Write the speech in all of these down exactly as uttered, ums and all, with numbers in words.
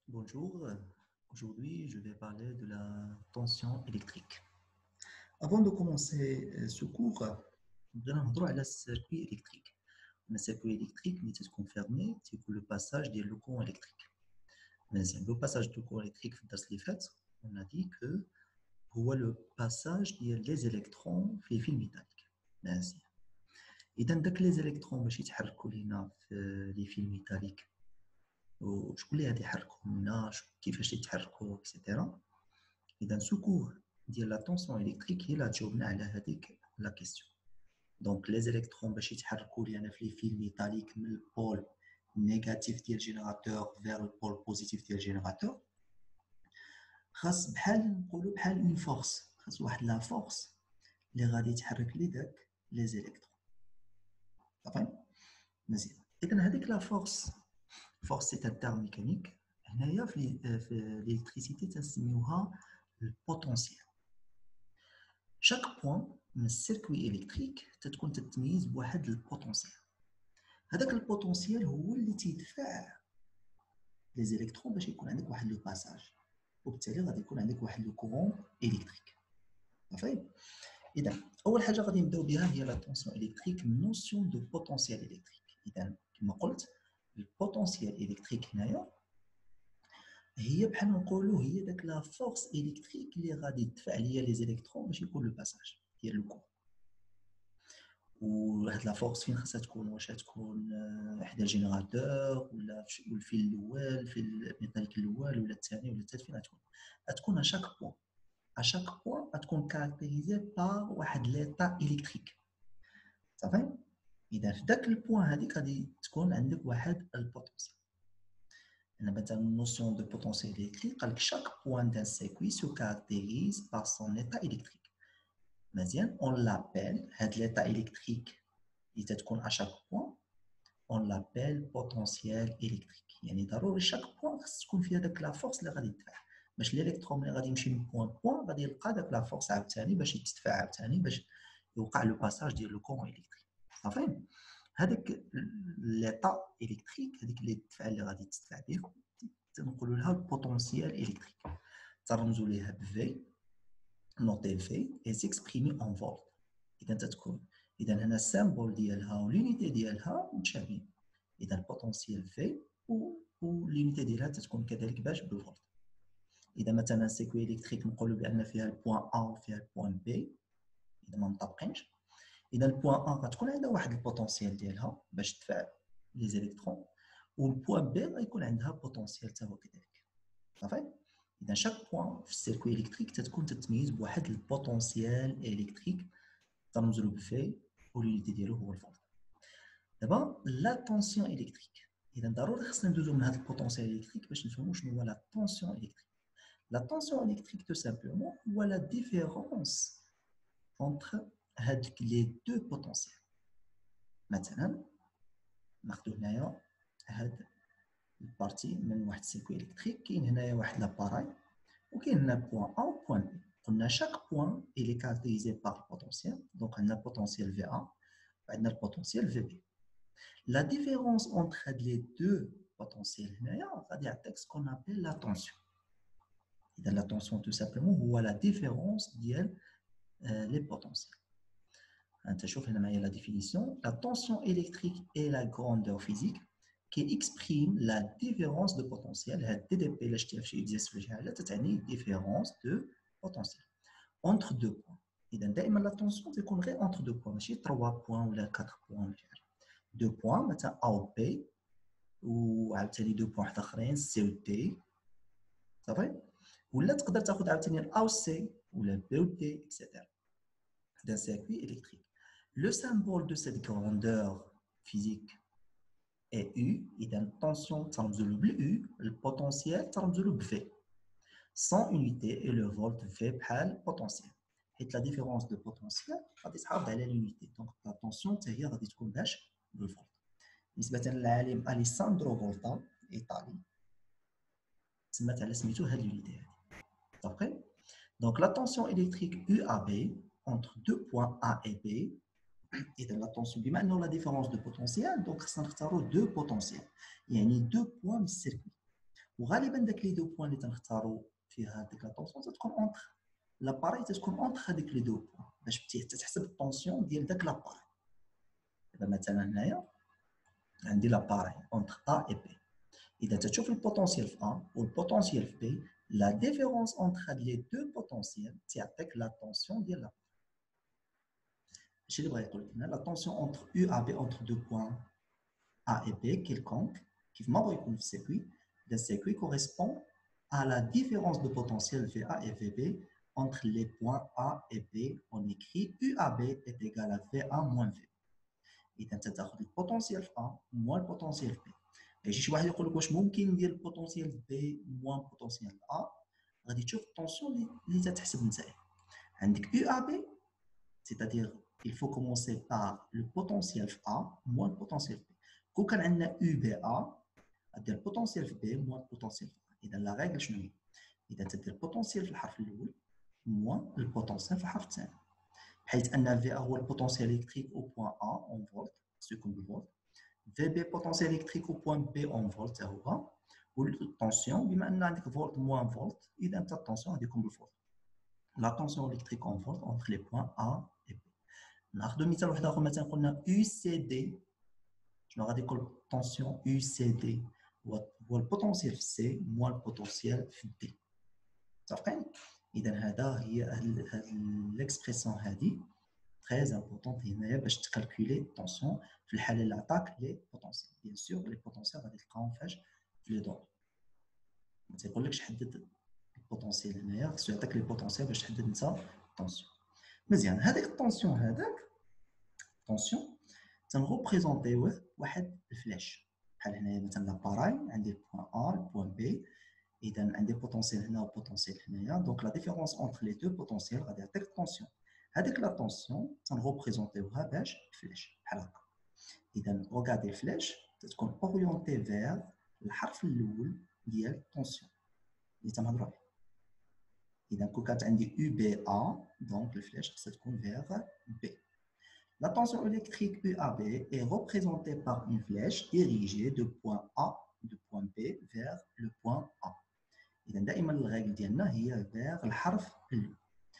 Bonjour, aujourd'hui je vais parler de la tension électrique. Avant de commencer euh, ce cours, nous allons voir le circuit électrique. Le circuit électrique est confirmé, c'est pour le passage des courants électriques. Mais le passage du courant électrique dans les faits, on a dit que c'est le passage des électrons dans les fils métalliques. Et donc les électrons qui se dans les fils métalliques, وشكون اللي غادي يحركهم لنا كيفاش يتحركوا اكسيتيرا. اذا سكور ديال لا طونسيون الكتريك هي اللي تجاوبنا على هذيك لا كيسيون. دونك لي زيليكترون باش يتحركوا لينا في لي فيل ميتاليك من البول نيجاتيف ديال جينيراتور فير البول بوزيتيف ديال جينيراتور، خاص بحال نقولوا بحال اون فورس، خاص واحد لا فورس اللي غادي تحرك لي داك لي زيليكترون. صافي مزيان. اذا هذيك لا فورس force c'est un terme mécanique. هنايا في l'électricité تنسميوها البوتنسيال. chaque point من السيركوي الكتريك تتكون تتميز بواحد البوتنسيال. هذاك البوتنسيال هو اللي تيدفع لي زيليكترون باش يكون عندك واحد لو باساج، وبالتالي غادي يكون عندك واحد لو كورون الكتريك. صافي. اذا اول حاجه غادي نبداو بها هي لا طونسيون الكتريك، نوسيون دو بوتنسيال الكتريك. اذا كما قلت البوتنسيال الكتريك هنايا هي بحال نقولوا هي داك لا فورس الكتريك اللي غادي تدفع ليا لي زيليكترون باش يكون لو باساج ديال الكور. وهاد لا فورس فين خاصها تكون؟ واش تكون حدا الجينيراتور ولا في الفيل الاول في الميتاليك الاول ولا الثاني ولا الثالث؟ فين غتكون؟ غتكون ا شاك بوين ا شاك بوين غتكون كاركتيريزي بار واحد ليطا الكتريك. صافي. اذا في داك البوين هذيك غادي تكون عندك واحد البوتنسيال. Maintenant, une notion de potentiel électrique, chaque point d'un circuit se caractérise par son état électrique. Maintenant, on l'appelle, l'état électrique, il est à chaque point, on l'appelle potentiel électrique. يعني ضروري chaque point خص تكون فيها داك la force اللي غادي تدفع. باش الالكترون ملي غادي يمشي من بوان بوان غادي يلقى داك la force عاوتاني باش يتدفع عاوتاني باش يوقع لو باساج ديال لو كورون الكتريك. صافي. هذاك l'état électrique هذيك اللي الدفعه اللي غادي تدفع به تنقولوا لها البوتنسيال الكتريك. ترمزوا ليها ب V، نوتي V et s'exprimer en volt. اذا تتكون اذا هنا السامبول ديالها واليونيتي ديالها متشابهين. اذا البوتنسيال V واليونيتي ديالها تتكون كذلك باش بالفولت. اذا مثلا سيكوي الكتريك نقولوا بان فيها البوان A وفيها البوان B، اذا ما مطابقينش، اذا البوان A غتكون عندها واحد البوتنسيال ديالها باش تدفع لي زيليكترون، والبوان بي غيكون عندها بوتنسيال حتى هو كذلك. صافي. اذا شاك بوان في السيركوي الكتريك تتكون تتميز بواحد البوتنسيال الكتريك ترمز له بفي واليونيتي ديالو هو الفولت. دابا لا طونسيون الكتريك، اذا ضروري خصنا ندوزو من هذا البوتنسيال الكتريك باش نفهموا شنو هو لا طونسيون الكتريك. لا طونسيون الكتريك تو سامبلومون هو لا ديفيرونس entre هادوك لي دو بوتنسيال. مثلا ناخذ هنايا هاد البارتي من واحد السيركوي الكتريك، كاين هنايا واحد لاباراي وكاين هنا بوان A و بوان B. قلنا شاك بوان إلي كاركتيريزي باغ البوتنسيال، دونك عندنا البوتنسيال في A وعندنا البوتنسيال في B. لا ديفيرونس اونتر هاد لي دو بوتنسيال هنايا غادي يعطيك سكون ابل لا طونسيون. اذا لا طونسيون تو سامبلومون هو لا ديفيرونس ديال لي بوتنسيال. انت شوف هنا معايا لا ديفينيسيون. لا طونسيون الكتريك اي لا غروندور فيزيك qui exprime la différence de potentiel. D D P, là, je t'ai fait une différence de potentiel entre deux points. Et donc, la tension, c'est qu'on est entre deux points, mais trois points ou quatre points. Deux points, maintenant A ou B, ou deux points autres, C ou D. Ça va? Ou là, tu peux avoir A ou C, ou B ou D, et cetera. D'un circuit électrique. Le symbole de cette grandeur physique et U, et une tension ترمزوا ب U, le potentiel ترمزوا ب V. Sans unité et le volt V بحال potentiel. Et la différence de potentiel غادي تحافظ على l'unité. Donc la tension حتى هي غادي تكون باش بالفولت. بالنسبة للعالم أليساندرو فولتا إيطالي تسمات على سميتو هاد l'unité هادي. D'après? Donc la tension électrique U A B entre deux points A et B. إذا لا طونسيون بما أنه لا ديفيرونس دو بوتنسيال دونك خصنا نختاروا دو بوتنسيال، يعني دو بوان من السيركوي. وغالبا داك لي دو بوين اللي تنختاروا فيها هذيك لا طونسيون تتكون اونتر لاباري تتكون اونتر هذيك لي دو بوين باش تحسب الطونسيون ديال داك لاباري. دابا مثلا هنايا عندي لاباري اونتر ا اي بي. اذا تشوف البوتونسيال في ا والبوتونسيال في بي لا ديفيرونس اونتر هاد لي دو بوتونسيال تعطيك لا طونسيون ديال لاباري. هادشي اللي بغا يقول لك هنا لا طونسيون اونتر يو ا بي اونتر دو بوين A et B quelconque, qui va être un circuit, le circuit correspond à la différence de potentiel V A et V B entre les points A et B. On écrit U A B est égal à V A moins V. Et donc, tu as le potentiel A moins le potentiel B. Et je vais vous dire que ممكن ندير le potentiel B moins le potentiel A. غادي تشوف التنسيون اللي تتحسب نتايا. عندك U A B, c'est-à-dire il faut commencer par le potentiel A moins le potentiel B. كون كان عندنا U B A غدير البوتونسيال في B موان البوتونسيال في A. اذا لا ريغل شنو هي؟ اذا تدير البوتونسيال في الحرف الاول موان البوتونسيال في الحرف الثاني، بحيث ان في A هو البوتونسيال الكتريك او بوان A اون فولت سكون بالفولت، في بي بوتونسيال الكتريك او بوان B اون فولت حتى هو، والطونسيون بما ان عندك فولت موان فولت اذا انت الطونسيون غادي يكون بالفولت. لا طونسيون الكتريك اون فولت اونتر لي بوان A et B. ناخذ مثال واحد اخر مثلا قلنا U C D. شنو غادي يكون الطونسيون U C D هو البوتونسيال في C موان البوتونسيال في D. متفقين؟ اذا هذا هي هاد ليكسبريسيون هذه تري امبورطونت هنايا باش تكالكولي الطونسيون في الحاله اللي عطاك لي بوتونسيال. بيان سور لي بوتونسيال غادي تلقاهم فاش في لي دون، ما تيقولكش حدد البوتونسيال هنايا، خصو يعطيك لي بوتونسيال باش تحدد انت الطونسيون. مزيان، هذاك الطونسيون هذاك الطونسيون تنغوبريزونطيوه واحد الفلاش بحال هنايا مثلا لاباراي عندي البوان A البوان B. اذا عندي بوتونسيال هنا وبوتونسيال هنايا، دونك لا ديفيرونس اونتر لي دو بوتونسيال غادي يعطيك الطونسيون. هذيك لا طونسيون تنغوبريزونطيوها باش فلاش بحال هكا. اذا روغادي الفلاش تتكون اورينتي فيغ الحرف الاول ديال الطونسيون اللي تنهضروا عليه. اذا كون كانت عندي U B A دونك الفلاش خصها تكون فيغ B. La tension électrique U A B est représentée par une flèche dirigée de point A de point B vers le point A. إذا دائما الرègle ديالنا هي vers الحرف الأول.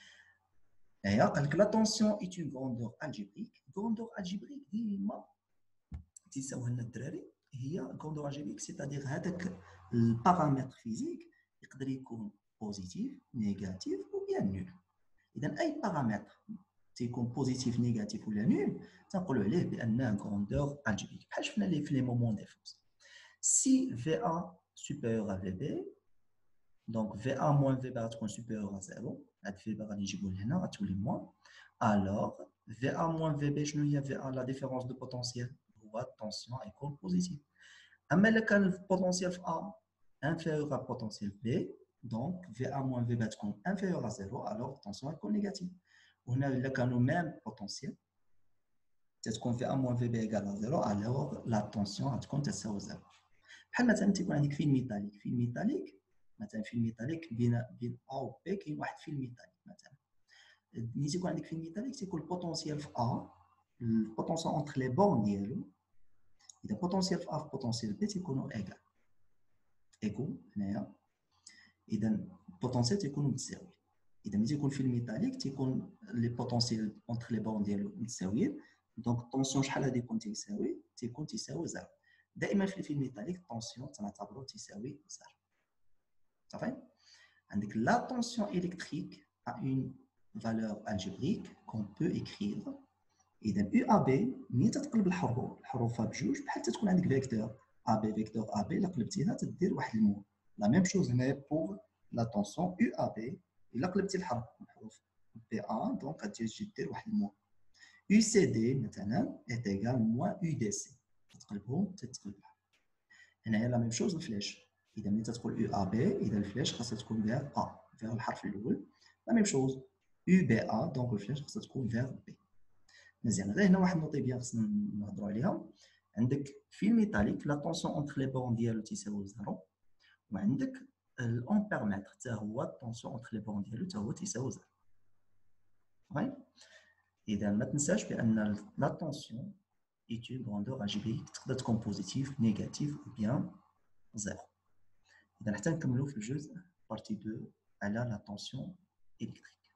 هي قال لك la tension est une grandeur algébrique. grandeur algébrique ديما تيساوها لنا الدراري هي grandeur algébrique c'est-à-dire هذاك البارامتر فيزيك يقدر يكون بوزيتيف نيجاتيف ou bien nul. إذا أي بارامتر تيكون بوزيتيف نيجاتيف ولا نول تنقولوا عليه بانه غروندور الجبريك. بحال شفنا لي في لي مومون ديفونس سي في ا سوبيريور ا في بي دونك في ا موان في بي غتكون سوبيريور ا زيرو. هاد في بي غادي نجيبو لهنا غتولي موان. الوغ في ا موان في بي شنو هي في ا؟ لا ديفيرونس دو بوتونسيال هو الطونسيون غيكون بوزيتيف. اما الا كان البوتونسيال في ا انفيريور ا بوتونسيال بي دونك في ا موان في بي تكون انفيريور ا زيرو الوغ الطونسيون غيكون نيجاتيف. وهنا الا كانوا ميم بوتونسيال تتكون في ا موان في بي ايكال زيرو الوغ لا طونسيون غتكون تساوي زيرو. بحال مثلا تيكون عندك فيل ميتاليك فيل ميتاليك مثلا فيل ميتاليك بين بين ا و بي كاين واحد فيل ميتاليك مثلا. ملي تيكون عندك فيل ميتاليك تيكون البوتونسيال في ا البوتونسيال اونتر لي بون ديالو. اذا بوتونسيال في ا في بوتونسيال بي تيكونوا ايكال ايكو هنايا. اذا البوتونسيال تيكونوا متساويين. اذا ملي تيكون في الميتاليك تيكون لي بوتونسيال اونتر لي بون ديالو متساويين دونك الطونسيون شحال غادي يكون تيساوي؟ تيكون تيساوي زيرو. دائما في الفيل ميتاليك الطونسيون تنعتبروه تيساوي زيرو. صافي. عندك لا طونسيون الكتريك ا اون فالور الجبريك كون بو اكريغ. اذا يو ا بي ملي تتقلب الحروف الحروف بجوج بحال تتكون عندك فيكتور ا بي فيكتور ا بي الا قلبتيها تدير واحد المو. لا ميم شوز هنايا بوغ لا طونسيون يو ا بي. الا قلبتي الحرف الحروف بي ا دونك غادي تجي دير واحد المو. يو سي دي مثلا ايت ايكال موان يو دي سي. تقلبهم تتقلب الحرف. هنايا لا ميم شوز الفلاش. اذا ملي تدخل يو ا بي اذا الفلاش خاصها تكون فيغ ا فيغ الحرف الاول. لا ميم شوز يو بي ا دونك الفلاش خاصها تكون فيغ بي. مزيان. غير هنا واحد النوطي بيان خصنا نهضروا عليها. عندك في الميتاليك لا طونسيون اونتر لي بون ديالو تيساوي زيرو، وعندك الامبيرمتر حتى هو الطونسيون اونتر لي بون ديالو حتى هو تيساوي زيرو. صافي. اذا ما تنساش بان لا طونسيون ايت اون غروندور الجبريك تقدر تكون بوزيتيف نيجاتيف او بيان زيرو. اذا حتى نكملوا في الجزء بارتي اثنين على لا طونسيون الكتريك.